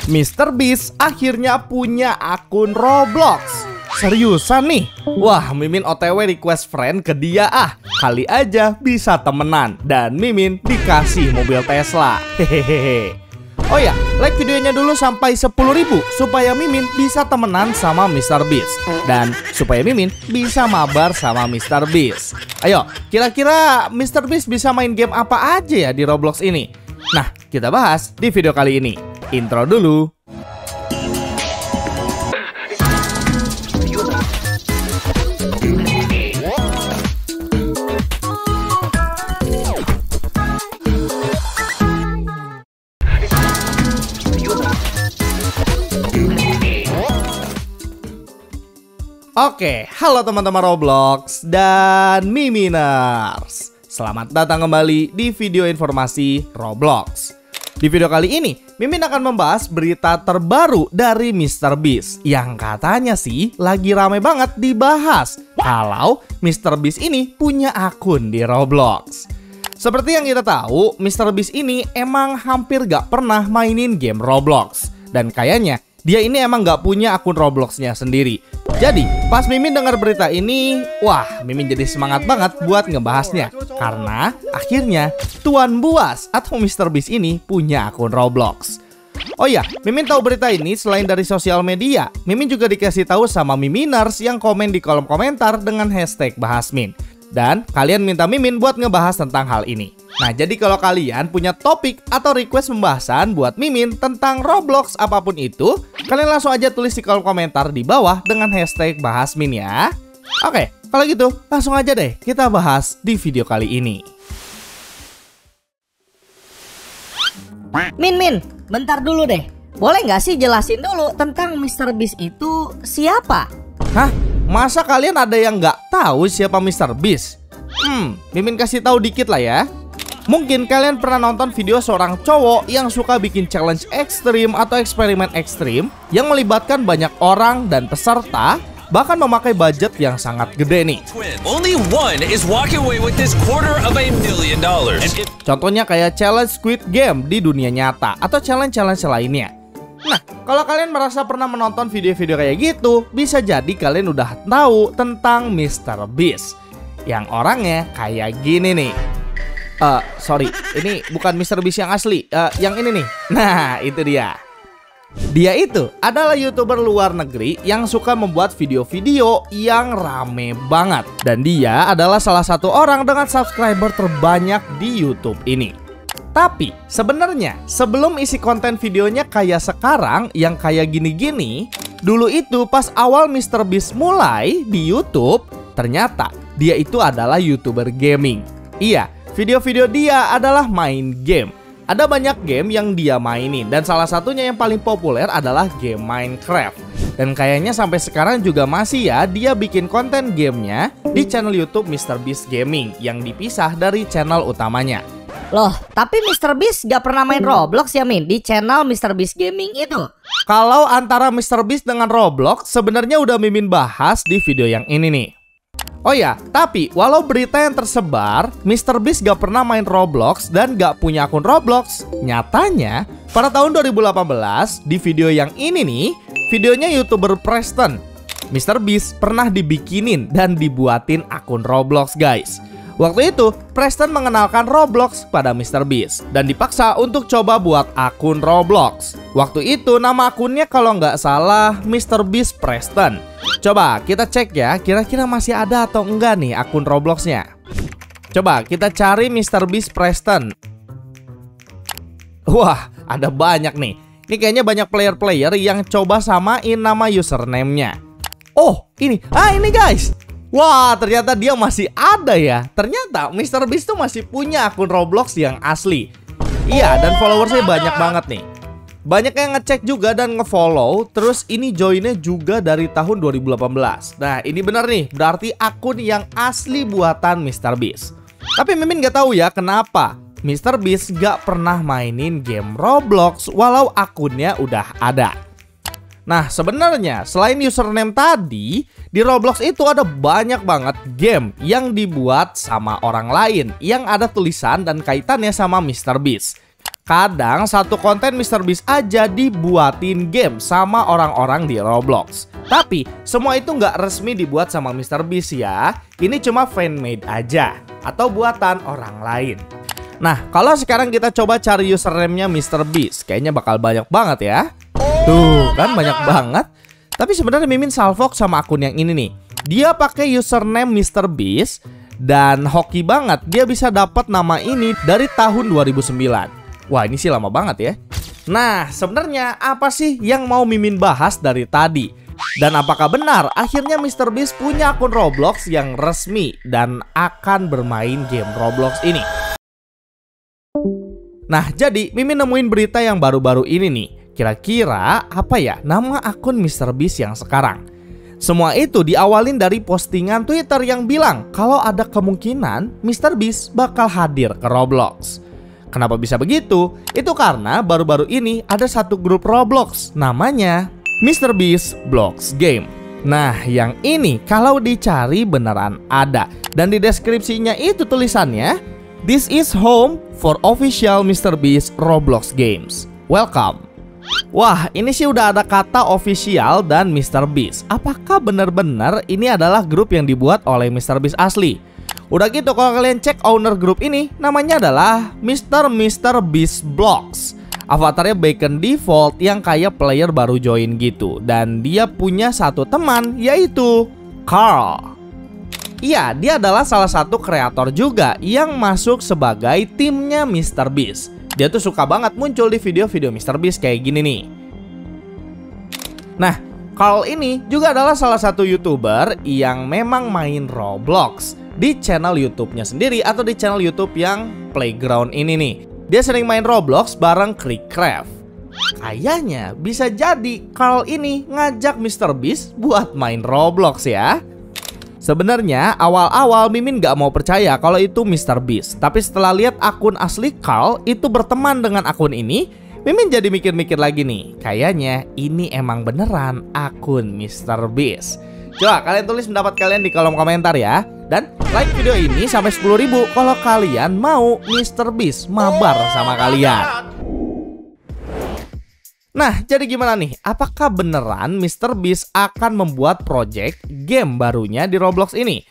MrBeast akhirnya punya akun Roblox. Seriusan nih? Wah, Mimin OTW request friend ke dia ah. Kali aja bisa temenan. Dan Mimin dikasih mobil Tesla. Hehehe. Oh ya, like videonya dulu sampai 10.000 supaya Mimin bisa temenan sama MrBeast. Dan supaya Mimin bisa mabar sama MrBeast. Ayo, kira-kira MrBeast bisa main game apa aja ya di Roblox ini? Nah, kita bahas di video kali ini. Intro dulu. Oke, halo teman-teman Roblox dan Miminers. Selamat datang kembali di video informasi Roblox. Di video kali ini, Mimin akan membahas berita terbaru dari MrBeast yang katanya sih lagi rame banget dibahas kalau MrBeast ini punya akun di Roblox. Seperti yang kita tahu, MrBeast ini emang hampir gak pernah mainin game Roblox. Dan kayaknya dia ini emang gak punya akun Robloxnya sendiri. Jadi, pas Mimin dengar berita ini, wah, Mimin jadi semangat banget buat ngebahasnya. Karena akhirnya Tuan Buas atau MrBeast ini punya akun Roblox. Oh ya, Mimin tahu berita ini selain dari sosial media. Mimin juga dikasih tahu sama Miminers yang komen di kolom komentar dengan hashtag Bahasmin. Dan kalian minta Mimin buat ngebahas tentang hal ini. Nah, jadi kalau kalian punya topik atau request pembahasan buat Mimin tentang Roblox apapun itu, kalian langsung aja tulis di kolom komentar di bawah dengan hashtag Bahasmin ya. Oke, kalau gitu langsung aja deh kita bahas di video kali ini. Min, bentar dulu deh. Boleh nggak sih jelasin dulu tentang MrBeast itu siapa? Hah? Masa kalian ada yang nggak tahu siapa MrBeast? Mimin kasih tahu dikit lah ya. Mungkin kalian pernah nonton video seorang cowok yang suka bikin challenge ekstrim atau eksperimen ekstrim yang melibatkan banyak orang dan peserta, bahkan memakai budget yang sangat gede nih. Contohnya kayak challenge Squid Game di dunia nyata atau challenge-challenge lainnya. Nah, kalau kalian merasa pernah menonton video-video kayak gitu, bisa jadi kalian udah tahu tentang MrBeast yang orangnya kayak gini nih. Sorry, ini bukan MrBeast yang asli, yang ini nih. Nah, itu dia. Dia itu adalah YouTuber luar negeri yang suka membuat video-video yang rame banget. Dan dia adalah salah satu orang dengan subscriber terbanyak di YouTube ini. Tapi sebenarnya sebelum isi konten videonya kayak sekarang yang kayak gini-gini, dulu itu pas awal MrBeast mulai di YouTube, ternyata dia itu adalah YouTuber gaming. Iya, video-video dia adalah main game. Ada banyak game yang dia mainin dan salah satunya yang paling populer adalah game Minecraft. Dan kayaknya sampai sekarang juga masih ya dia bikin konten gamenya di channel YouTube MrBeast Gaming yang dipisah dari channel utamanya. Loh, tapi MrBeast gak pernah main Roblox ya Min di channel MrBeast Gaming itu? Kalau antara MrBeast dengan Roblox sebenarnya udah Mimin bahas di video yang ini nih. Oh ya, tapi walau berita yang tersebar MrBeast gak pernah main Roblox dan gak punya akun Roblox, nyatanya pada tahun 2018 di video yang ini nih, videonya YouTuber Preston, MrBeast pernah dibikinin dan dibuatin akun Roblox guys. Waktu itu, Preston mengenalkan Roblox pada MrBeast dan dipaksa untuk coba buat akun Roblox. Waktu itu nama akunnya kalau nggak salah MrBeast Preston. Coba kita cek ya, kira-kira masih ada atau enggak nih akun Robloxnya. Coba kita cari MrBeast Preston. Wah, ada banyak nih. Ini kayaknya banyak player-player yang coba samain nama username-nya. Oh, ini guys. Wah, ternyata dia masih ada ya. Ternyata MrBeast tuh masih punya akun Roblox yang asli. Iya, dan followersnya banyak banget nih. Banyak yang ngecek juga dan ngefollow. Terus ini joinnya juga dari tahun 2018. Nah, ini bener nih, berarti akun yang asli buatan MrBeast. Tapi Mimin gak tahu ya kenapa MrBeast gak pernah mainin game Roblox walau akunnya udah ada. Nah, sebenarnya selain username tadi, di Roblox itu ada banyak banget game yang dibuat sama orang lain yang ada tulisan dan kaitannya sama MrBeast. kadang satu konten MrBeast aja dibuatin game sama orang-orang di Roblox. Tapi semua itu nggak resmi dibuat sama MrBeast ya. Ini cuma fan-made aja atau buatan orang lain. Nah, kalau sekarang kita coba cari username-nya MrBeast, kayaknya bakal banyak banget ya. Tuh, kan banyak banget. Tapi sebenarnya Mimin salvok sama akun yang ini nih. Dia pakai username MrBeast dan hoki banget dia bisa dapat nama ini dari tahun 2009. Wah, ini sih lama banget ya. Nah, sebenarnya apa sih yang mau Mimin bahas dari tadi? Dan apakah benar akhirnya MrBeast punya akun Roblox yang resmi dan akan bermain game Roblox ini? Nah, jadi Mimin nemuin berita yang baru-baru ini nih. Kira-kira apa ya nama akun MrBeast yang sekarang? Semua itu diawalin dari postingan Twitter yang bilang kalau ada kemungkinan MrBeast bakal hadir ke Roblox. Kenapa bisa begitu? Itu karena baru-baru ini ada satu grup Roblox namanya MrBeast Blox Game. Nah, yang ini kalau dicari beneran ada. Dan di deskripsinya itu tulisannya, "This is home for official MrBeast Roblox games. Welcome." Wah, ini sih udah ada kata official dan MrBeast. Apakah benar-benar ini adalah grup yang dibuat oleh MrBeast asli? Udah gitu kalau kalian cek owner grup ini, namanya adalah MrBeast Blox. Avatarnya Bacon Default yang kayak player baru join gitu. Dan dia punya satu teman yaitu Carl. Iya, dia adalah salah satu kreator juga yang masuk sebagai timnya MrBeast. Dia tuh suka banget muncul di video-video MrBeast kayak gini nih. Nah, Carl ini juga adalah salah satu YouTuber yang memang main Roblox di channel YouTube-nya sendiri atau di channel YouTube yang Playground ini nih. Dia sering main Roblox bareng Crickcraft. Kayaknya bisa jadi Carl ini ngajak MrBeast buat main Roblox ya. Sebenarnya awal-awal Mimin gak mau percaya kalau itu MrBeast. Tapi setelah lihat akun asli Carl itu berteman dengan akun ini, Mimin jadi mikir-mikir lagi nih. Kayaknya ini emang beneran akun MrBeast. Coba kalian tulis pendapat kalian di kolom komentar ya. Dan like video ini sampai 10.000 kalau kalian mau MrBeast mabar sama kalian. Nah, jadi gimana nih? Apakah beneran MrBeast akan membuat project game barunya di Roblox ini?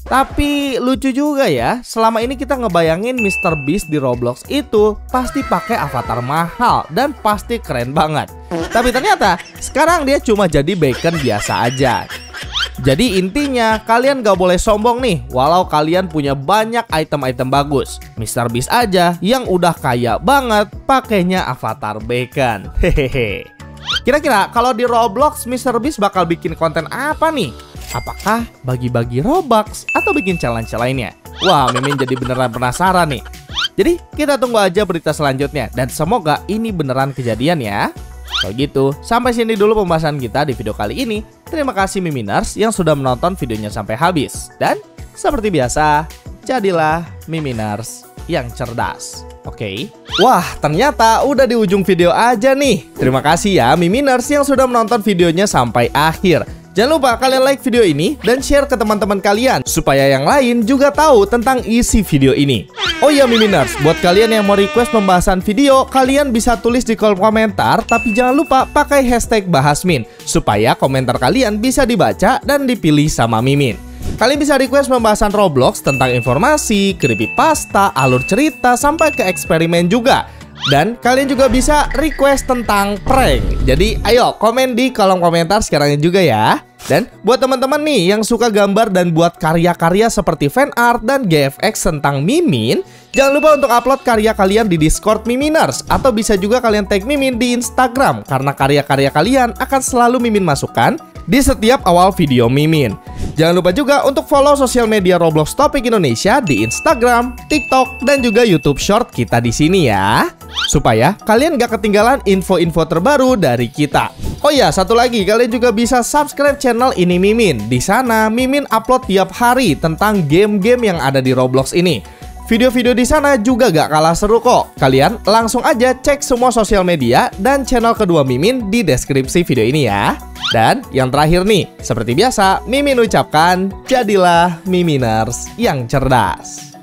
Tapi lucu juga ya, selama ini kita ngebayangin MrBeast di Roblox itu pasti pakai avatar mahal dan pasti keren banget. Tapi ternyata sekarang dia cuma jadi bacon biasa aja. Jadi intinya kalian gak boleh sombong nih walau kalian punya banyak item-item bagus. MrBeast aja yang udah kaya banget pakainya avatar bacon. Hehehe. Kira-kira kalau di Roblox MrBeast bakal bikin konten apa nih? Apakah bagi-bagi Robux atau bikin challenge lainnya? Wah, Mimin jadi beneran penasaran nih. Jadi kita tunggu aja berita selanjutnya dan semoga ini beneran kejadian ya. Kalau gitu, sampai sini dulu pembahasan kita di video kali ini. Terima kasih Miminers yang sudah menonton videonya sampai habis. Dan seperti biasa, jadilah Miminers yang cerdas. Oke. Wah, ternyata udah di ujung video aja nih. Terima kasih ya Miminers yang sudah menonton videonya sampai akhir. Jangan lupa kalian like video ini dan share ke teman-teman kalian supaya yang lain juga tahu tentang isi video ini. Oh iya Miminers, buat kalian yang mau request pembahasan video, kalian bisa tulis di kolom komentar, tapi jangan lupa pakai hashtag bahasmin supaya komentar kalian bisa dibaca dan dipilih sama Mimin. Kalian bisa request pembahasan Roblox tentang informasi, creepypasta, alur cerita, sampai ke eksperimen juga. Dan kalian juga bisa request tentang prank. Jadi ayo komen di kolom komentar sekarang juga ya. Dan buat teman-teman nih yang suka gambar dan buat karya-karya seperti fan art dan GFX tentang Mimin, jangan lupa untuk upload karya kalian di Discord Miminers. Atau bisa juga kalian tag Mimin di Instagram, karena karya-karya kalian akan selalu Mimin masukkan di setiap awal video Mimin. Jangan lupa juga untuk follow sosial media Roblox Topik Indonesia di Instagram, TikTok, dan juga YouTube Short kita di sini ya. Supaya kalian gak ketinggalan info-info terbaru dari kita. Oh ya, satu lagi, kalian juga bisa subscribe channel ini Mimin. Di sana Mimin upload tiap hari tentang game-game yang ada di Roblox ini. Video-video di sana juga gak kalah seru kok. Kalian langsung aja cek semua sosial media dan channel kedua Mimin di deskripsi video ini ya. Dan yang terakhir nih, seperti biasa Mimin ucapkan, jadilah Miminers yang cerdas.